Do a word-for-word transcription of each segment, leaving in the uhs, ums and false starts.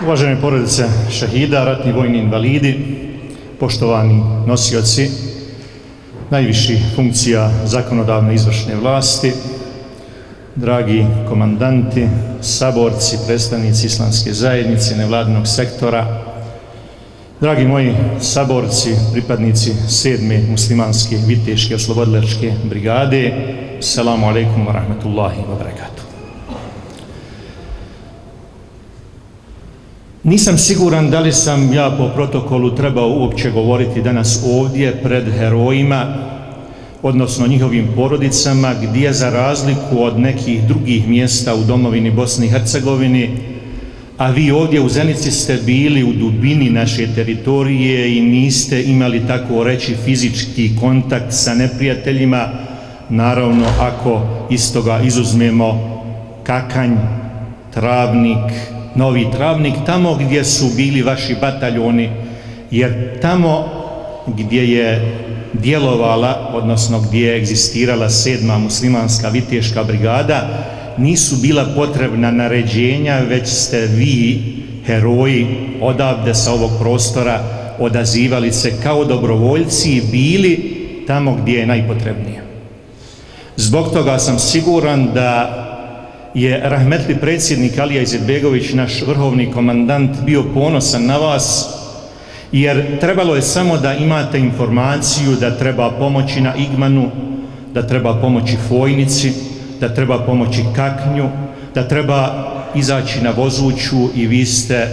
Uvažene porodice šehida, ratni vojni invalidi, poštovani nosioci najviših funkcija zakonodavne izvršne vlasti, dragi komandanti, saborci, predstavnici islamske zajednice, nevladinog sektora, dragi moji saborci, pripadnici sedme muslimanske viteške oslobodilačke brigade, assalamu alaikum wa rahmatullahi wa barakatuh. Nisam siguran da li sam ja po protokolu trebao uopće govoriti danas ovdje pred herojima, odnosno njihovim porodicama, gdje za razliku od nekih drugih mjesta u domovini Bosni i Hercegovini, a vi ovdje u Zenici ste bili u dubini naše teritorije i niste imali, tako reći, fizički kontakt sa neprijateljima, naravno ako iz toga izuzmemo Kakanj, Travnik, Novi Travnik, tamo gdje su bili vaši bataljoni, jer tamo gdje je djelovala, odnosno gdje je egzistirala sedma muslimanska viteška brigada, nisu bila potrebna naređenja, već ste vi, heroji, odavde sa ovog prostora odazivali se kao dobrovoljci i bili tamo gdje je najpotrebnije. Zbog toga sam siguran da je rahmetli predsjednik Alija Izetbegović, naš vrhovni komandant, bio ponosan na vas, jer trebalo je samo da imate informaciju da treba pomoći na Igmanu, da treba pomoći Fojnici, da treba pomoći Kaknju, da treba izaći na Vozuću i vi ste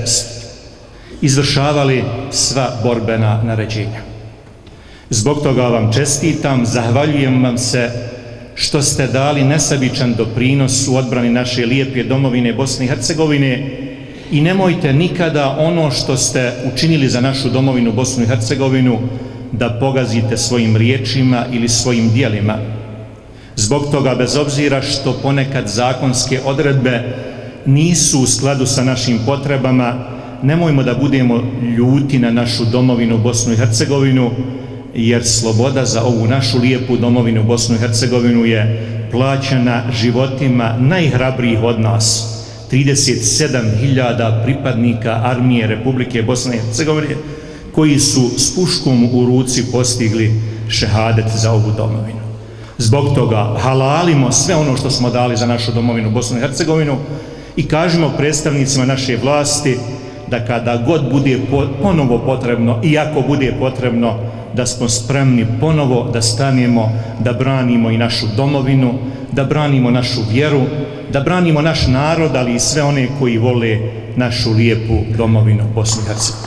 izvršavali sva borbena naređenja. Zbog toga vam čestitam, zahvaljujem vam se što ste dali nesebičan doprinos u odbrani naše lijepe domovine Bosne i Hercegovine i nemojte nikada ono što ste učinili za našu domovinu Bosnu i Hercegovinu da pogazite svojim riječima ili svojim dijelima. Zbog toga, bez obzira što ponekad zakonske odredbe nisu u skladu sa našim potrebama, nemojmo da budemo ljuti na našu domovinu Bosnu i Hercegovinu, jer sloboda za ovu našu lijepu domovinu Bosnu i Hercegovinu je plaćena životima najhrabrijih od nas, trideset sedam hiljada pripadnika armije Republike Bosne i Hercegovine, koji su s puškom u ruci postigli šehadet za ovu domovinu. Zbog toga halalimo sve ono što smo dali za našu domovinu Bosnu i Hercegovinu i kažemo predstavnicima naše vlasti da kada god bude ponovo potrebno, i ako bude potrebno, da smo spremni ponovo da stanemo, da branimo i našu domovinu, da branimo našu vjeru, da branimo naš narod, ali i sve one koji vole našu lijepu domovinu Bosnu i Hercegovinu.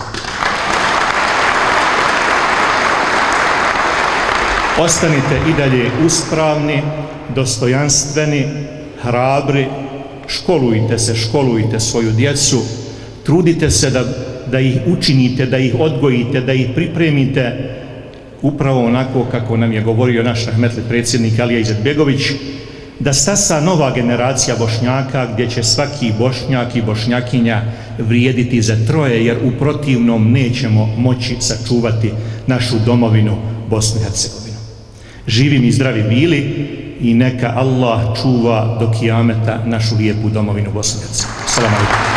Ostanite i dalje uspravni, dostojanstveni, hrabri, školujte se, školujte svoju djecu, trudite se da, da ih učinite, da ih odgojite, da ih pripremite upravo onako kako nam je govorio naš rahmetli predsjednik Alija Izetbegović, da stasa nova generacija Bošnjaka gdje će svaki Bošnjak i Bošnjakinja vrijediti za troje, jer u protivnom nećemo moći sačuvati našu domovinu Bosnu i Hercegovinu. Živi mi zdravi bili i neka Allah čuva do kijameta našu lijepu domovinu Bosnu i Hercegovinu. Salam alaikum.